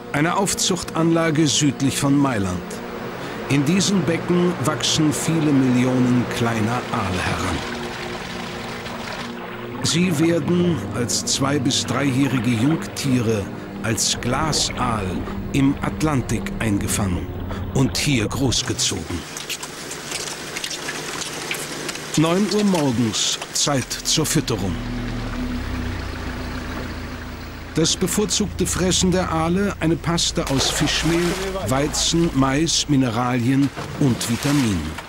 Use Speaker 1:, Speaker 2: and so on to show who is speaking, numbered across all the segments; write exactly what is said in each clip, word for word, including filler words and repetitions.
Speaker 1: Eine Aufzuchtanlage südlich von Mailand. In diesen Becken wachsen viele Millionen kleiner Aale heran. Sie werden als zwei- bis dreijährige Jungtiere als Glasaal im Atlantik eingefangen und hier großgezogen. neun Uhr morgens, Zeit zur Fütterung. Das bevorzugte Fressen der Aale, eine Paste aus Fischmehl, Weizen, Mais, Mineralien und Vitaminen.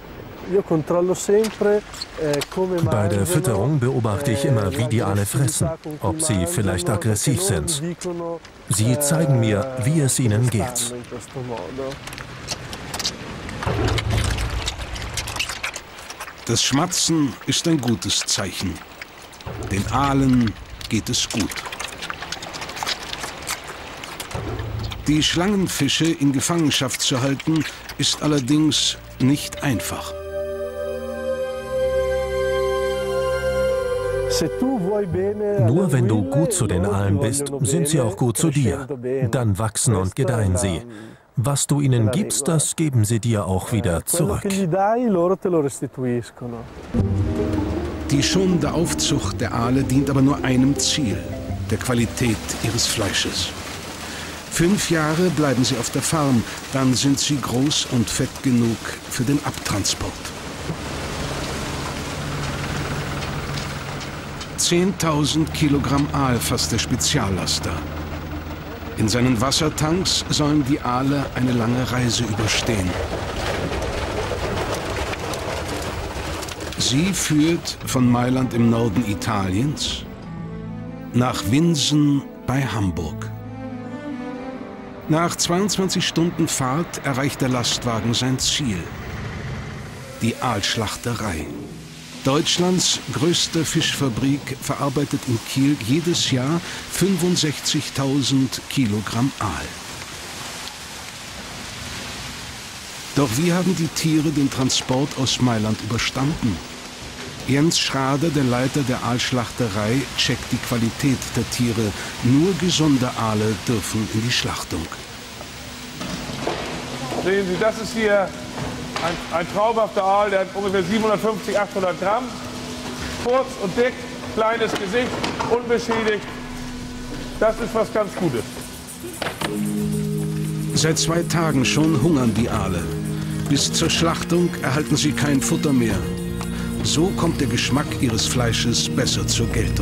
Speaker 2: Bei der Fütterung beobachte ich immer, wie die Aale fressen, ob sie vielleicht aggressiv sind. Sie zeigen mir, wie es ihnen geht.
Speaker 1: Das Schmatzen ist ein gutes Zeichen. Den Aalen geht es gut. Die Schlangenfische in Gefangenschaft zu halten, ist allerdings nicht einfach.
Speaker 2: Nur wenn du gut zu den Aalen bist, sind sie auch gut zu dir. Dann wachsen und gedeihen sie. Was du ihnen gibst, das geben sie dir auch wieder zurück.
Speaker 1: Die schonende Aufzucht der Aale dient aber nur einem Ziel, der Qualität ihres Fleisches. Fünf Jahre bleiben sie auf der Farm, dann sind sie groß und fett genug für den Abtransport. zehntausend Kilogramm Aal fasst der Speziallaster. In seinen Wassertanks sollen die Aale eine lange Reise überstehen. Sie führt von Mailand im Norden Italiens nach Winsen bei Hamburg. Nach zweiundzwanzig Stunden Fahrt erreicht der Lastwagen sein Ziel: die Aalschlachterei. Deutschlands größte Fischfabrik verarbeitet in Kiel jedes Jahr fünfundsechzigtausend Kilogramm Aal. Doch wie haben die Tiere den Transport aus Mailand überstanden? Jens Schrader, der Leiter der Aalschlachterei, checkt die Qualität der Tiere. Nur gesunde Aale dürfen in die Schlachtung.
Speaker 3: Sehen Sie, das ist hier ein, ein traumhafter Aal, der hat ungefähr siebenhundertfünfzig, achthundert Gramm. Kurz und dick, kleines Gesicht, unbeschädigt. Das ist was ganz Gutes.
Speaker 1: Seit zwei Tagen schon hungern die Aale. Bis zur Schlachtung erhalten sie kein Futter mehr. So kommt der Geschmack ihres Fleisches besser zur Geltung.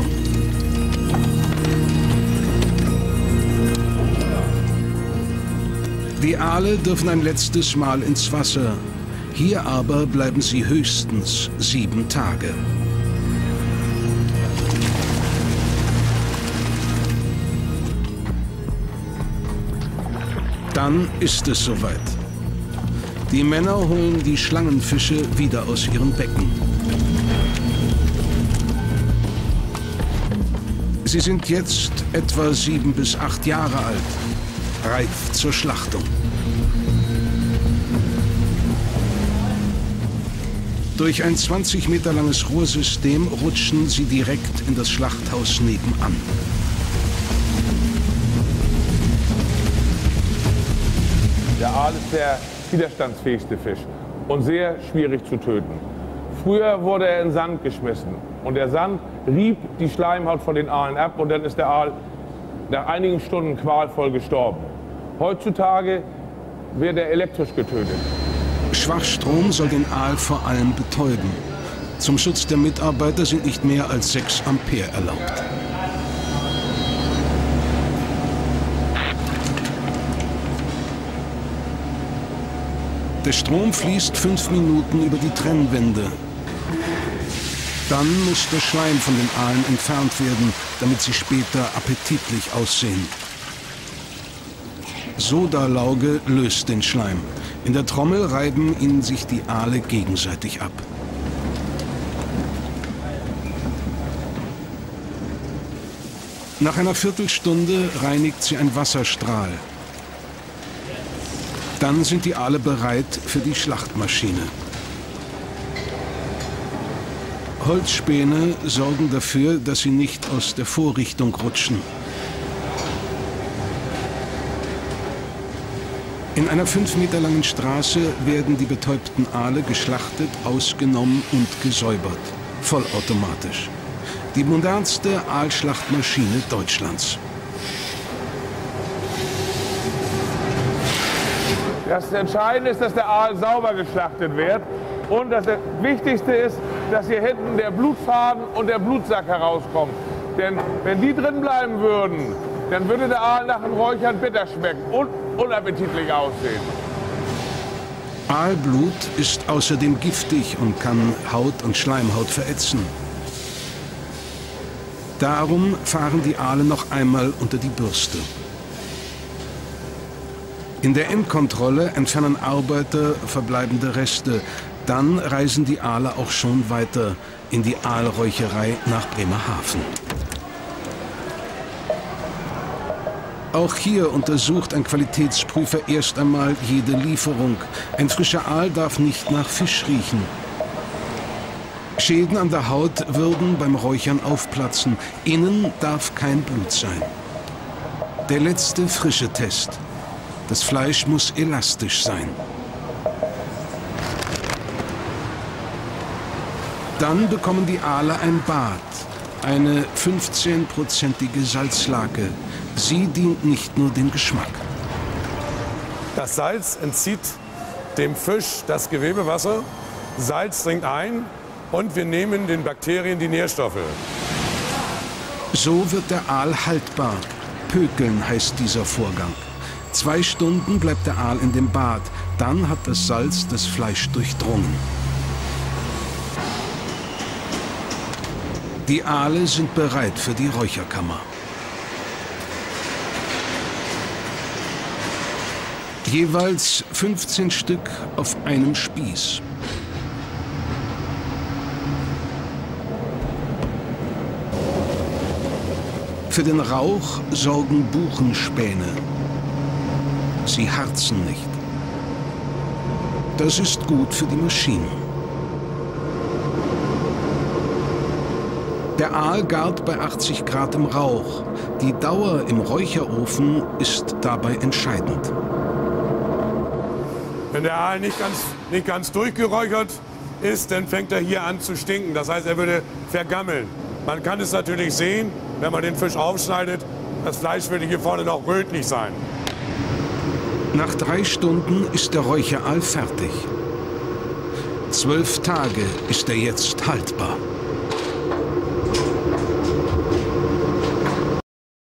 Speaker 1: Die Aale dürfen ein letztes Mal ins Wasser. Hier aber bleiben sie höchstens sieben Tage. Dann ist es soweit. Die Männer holen die Schlangenfische wieder aus ihren Becken. Sie sind jetzt etwa sieben bis acht Jahre alt, reif zur Schlachtung. Durch ein zwanzig Meter langes Rohrsystem rutschen sie direkt in das Schlachthaus nebenan.
Speaker 3: Der Aal ist der widerstandsfähigste Fisch und sehr schwierig zu töten. Früher wurde er in Sand geschmissen und der Sand rieb die Schleimhaut von den Aalen ab und dann ist der Aal nach einigen Stunden qualvoll gestorben. Heutzutage wird er elektrisch getötet.
Speaker 1: Schwachstrom soll den Aal vor allem betäuben. Zum Schutz der Mitarbeiter sind nicht mehr als sechs Ampere erlaubt. Der Strom fließt fünf Minuten über die Trennwände. Dann muss der Schleim von den Aalen entfernt werden, damit sie später appetitlich aussehen. Sodalauge löst den Schleim. In der Trommel reiben ihn sich die Aale gegenseitig ab. Nach einer Viertelstunde reinigt sie ein Wasserstrahl. Dann sind die Aale bereit für die Schlachtmaschine. Holzspäne sorgen dafür, dass sie nicht aus der Vorrichtung rutschen. In einer fünf Meter langen Straße werden die betäubten Aale geschlachtet, ausgenommen und gesäubert. Vollautomatisch. Die modernste Aalschlachtmaschine Deutschlands.
Speaker 3: Das Entscheidende ist, dass der Aal sauber geschlachtet wird. Und das Wichtigste ist, dass hier hinten der Blutfaden und der Blutsack herauskommen. Denn wenn die drin bleiben würden, dann würde der Aal nach dem Räuchern bitter schmecken und unappetitlich aussehen.
Speaker 1: Aalblut ist außerdem giftig und kann Haut und Schleimhaut verätzen. Darum fahren die Aale noch einmal unter die Bürste. In der Endkontrolle entfernen Arbeiter verbleibende Reste. Dann reisen die Aale auch schon weiter in die Aalräucherei nach Bremerhaven. Auch hier untersucht ein Qualitätsprüfer erst einmal jede Lieferung. Ein frischer Aal darf nicht nach Fisch riechen. Schäden an der Haut würden beim Räuchern aufplatzen. Innen darf kein Blut sein. Der letzte frische Test. Das Fleisch muss elastisch sein. Dann bekommen die Aale ein Bad, eine fünfzehnprozentige Salzlake. Sie dient nicht nur dem Geschmack.
Speaker 4: Das Salz entzieht dem Fisch das Gewebewasser, Salz dringt ein und wir nehmen den Bakterien die Nährstoffe.
Speaker 1: So wird der Aal haltbar. Pökeln heißt dieser Vorgang. Zwei Stunden bleibt der Aal in dem Bad. Dann hat das Salz das Fleisch durchdrungen. Die Aale sind bereit für die Räucherkammer. Jeweils fünfzehn Stück auf einem Spieß. Für den Rauch sorgen Buchenspäne. Sie harzen nicht. Das ist gut für die Maschinen. Der Aal gart bei achtzig Grad im Rauch. Die Dauer im Räucherofen ist dabei entscheidend.
Speaker 4: Wenn der Aal nicht ganz, nicht ganz durchgeräuchert ist, dann fängt er hier an zu stinken. Das heißt, er würde vergammeln. Man kann es natürlich sehen, wenn man den Fisch aufschneidet. Das Fleisch würde hier vorne noch rötlich sein.
Speaker 1: Nach drei Stunden ist der Räucheraal fertig. Zwölf Tage ist er jetzt haltbar.